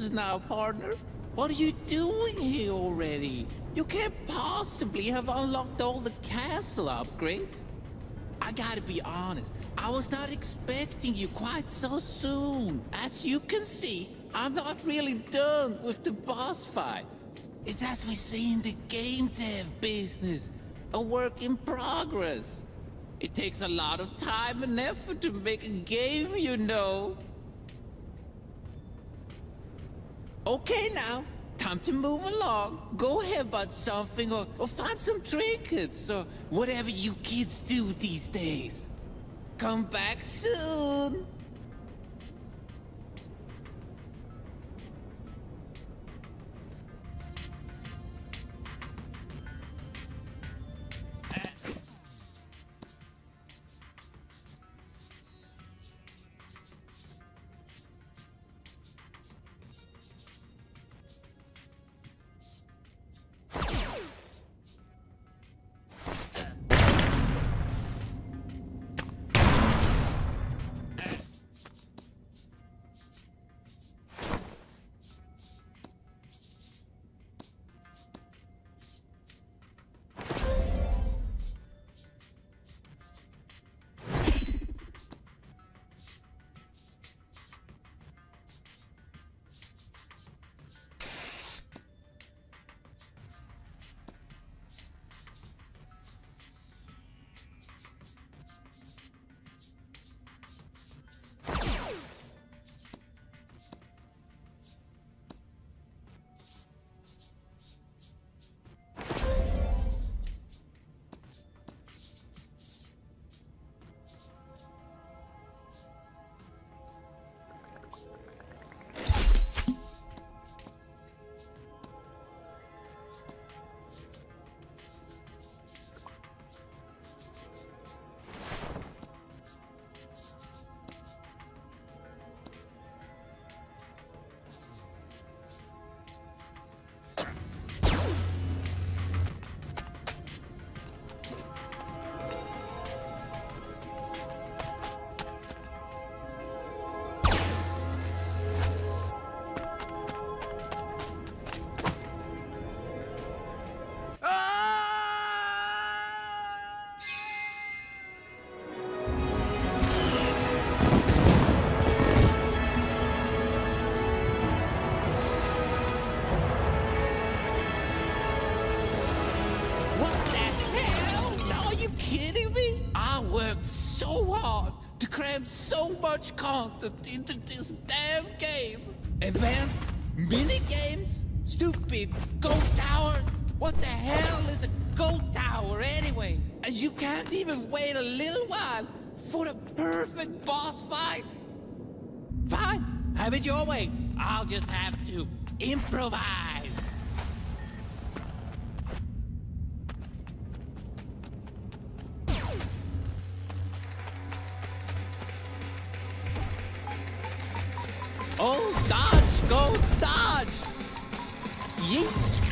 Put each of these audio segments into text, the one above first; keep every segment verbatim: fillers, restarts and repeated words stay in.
rules now, partner. What are you doing here already? You can't possibly have unlocked all the castle upgrades. I gotta be honest, I was not expecting you quite so soon. As you can see, I'm not really done with the boss fight. It's as we say in the game dev business, a work in progress. It takes a lot of time and effort to make a game, you know. Okay now, time to move along. Go ahead, buy something or, or find some trinkets or whatever you kids do these days. Come back soon. So much content into this damn game. Events, mini-games, stupid ghost tower. What the hell is a ghost tower anyway? And you can't even wait a little while for the perfect boss fight? Fine, have it your way. I'll just have to improvise. Oh, dodge! Go dodge! Yeet!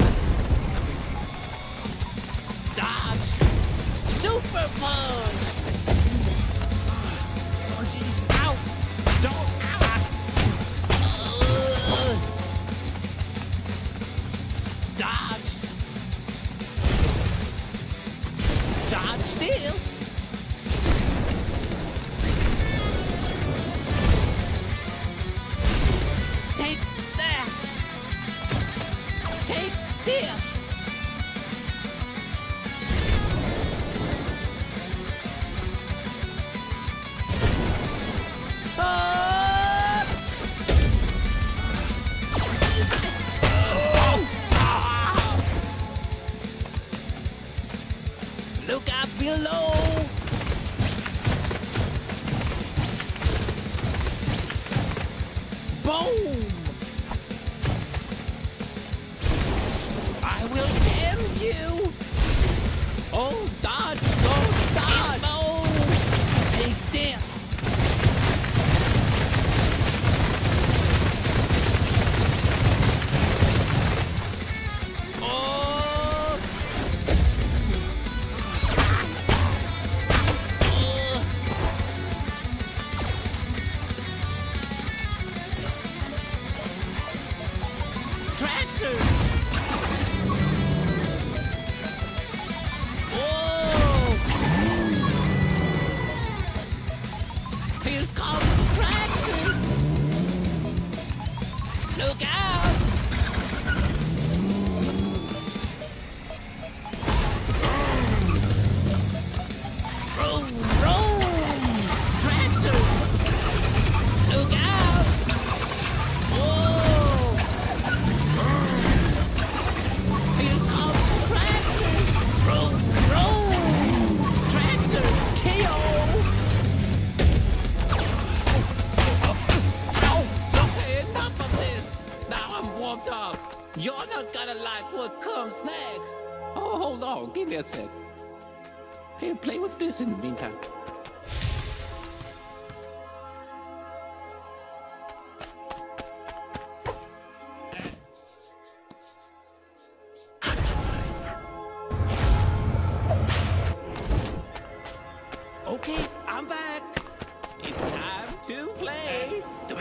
Dodge! Super punch! Oh, jeez! Ow! Don't! Ow! Uh, dodge! Dodge this! This! Uh... Oh! Ah! Look out below! Boom! You! Oh, dodge! Go dodge! Oh! Take this! Oh! Uh. tractor! Whoa! Here comes the tractor! Look out! Vroom, vroom! Tractor! Look out! Whoa! Here comes the tractor! Vroom, vroom! Tractor! K O! Ow! Okay, enough of this! Now I'm warmed up! You're not gonna like what comes next! Oh, hold on, give me a sec. Here, play with this in the meantime. Okay, I'm back. It's time to play.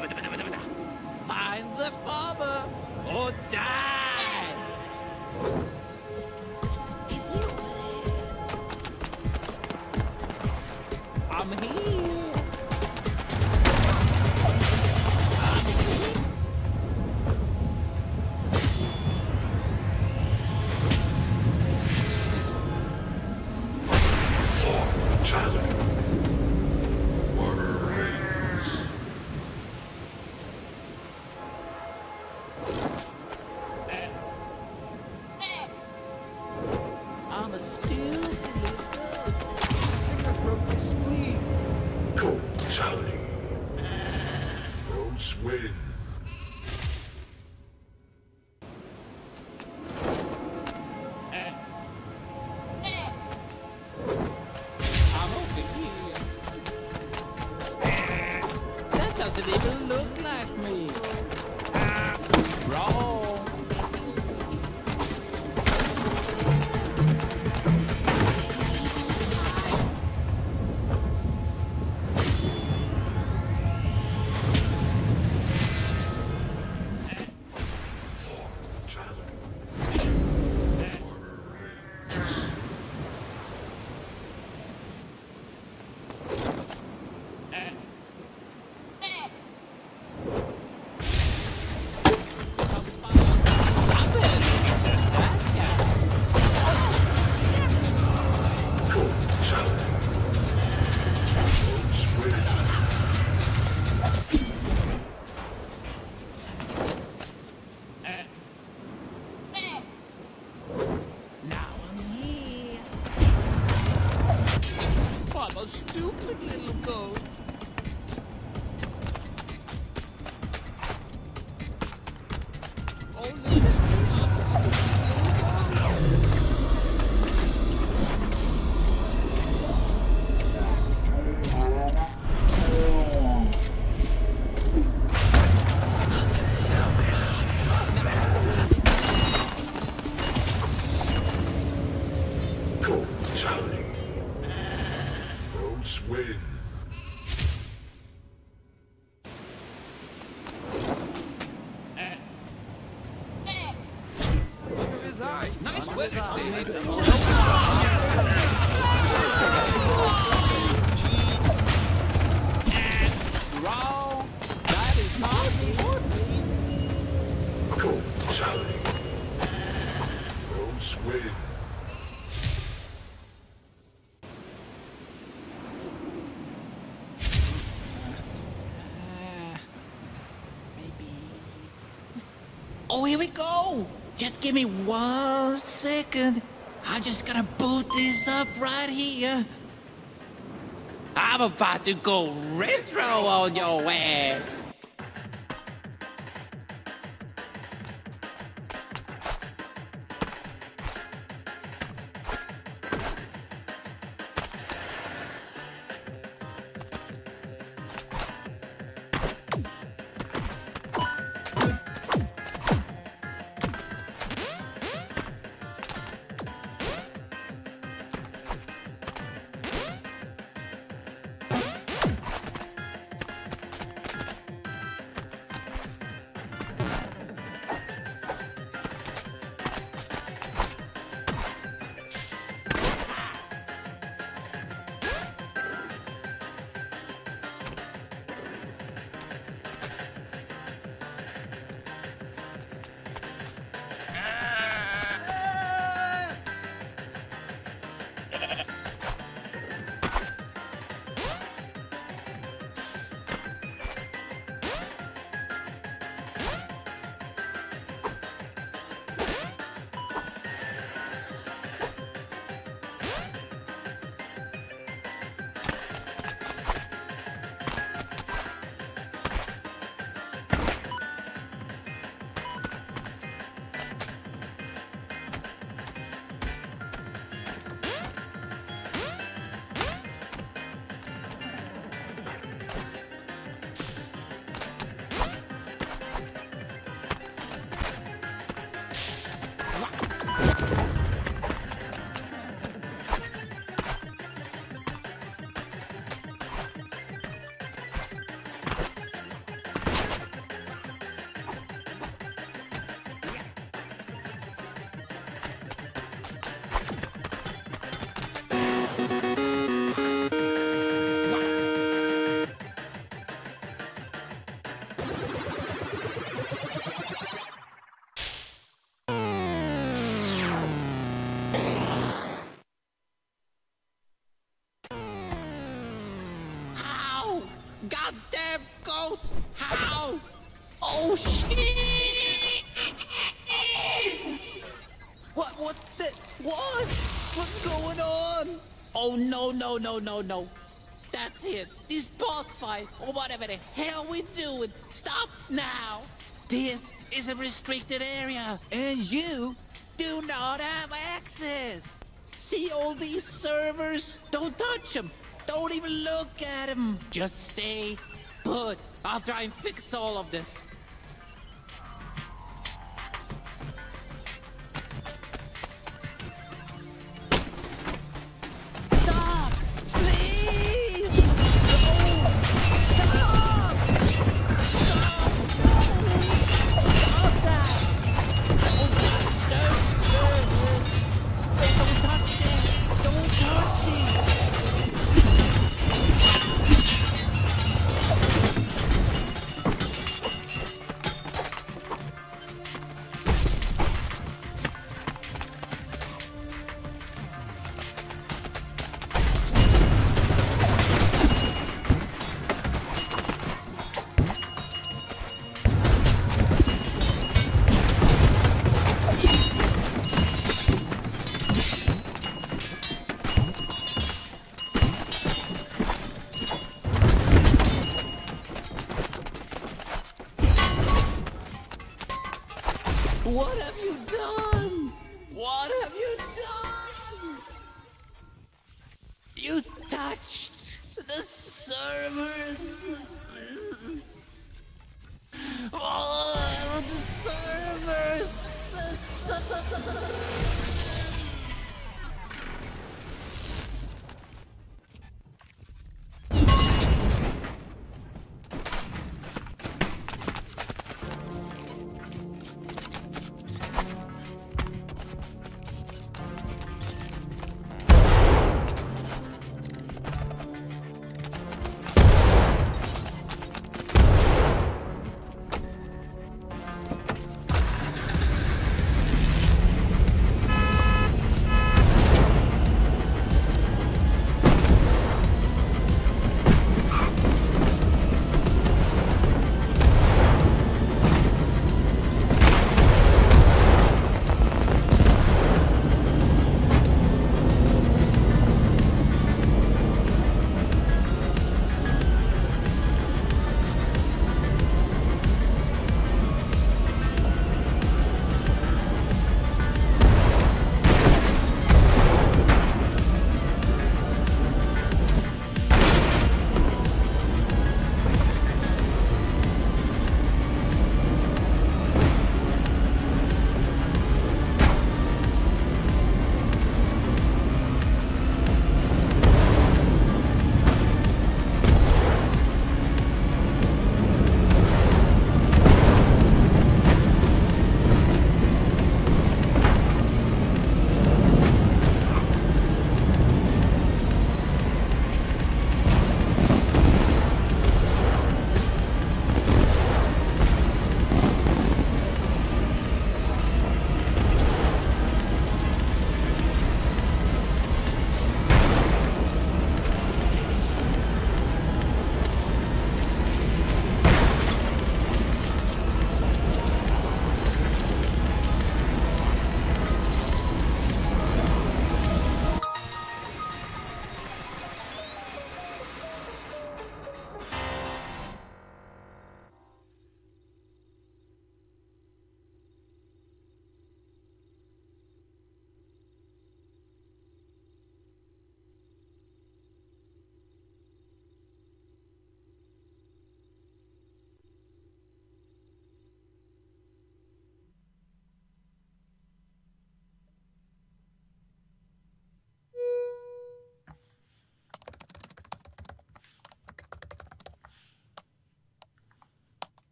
Find the farmer or die. Is he over there? I'm here. I'm here. Mortality. Water rains. I'm a stupid little girl. I think I broke my spleen. Totality. Roads win. I'm over here. That doesn't even look like me. Wrong. Now I'm here. I'm a stupid little goat. Oh, look at me. I'm a stupid little goat. Totality. Roads win. Nice weather today. Wrong. That is not me. Totality. Roads win. Oh, here we go! Just give me one second. I'm just gonna boot this up right here. I'm about to go retro on your ass. Goddamn goats! How? Oh shit! What? What the? What? What's going on? Oh no no no no no! That's it. This boss fight or whatever the hell we're doing stops now. This is a restricted area, and you do not have access. See all these servers? Don't touch them. Don't even look at him. Just stay put. I'll try and fix all of this. Stop! Please! No! Stop! Stop! No! Stop that! Oh, don't touch it! Don't touch it! What have you done? What have you done? You touched the servers. Oh, the servers.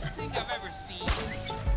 thing I've ever seen.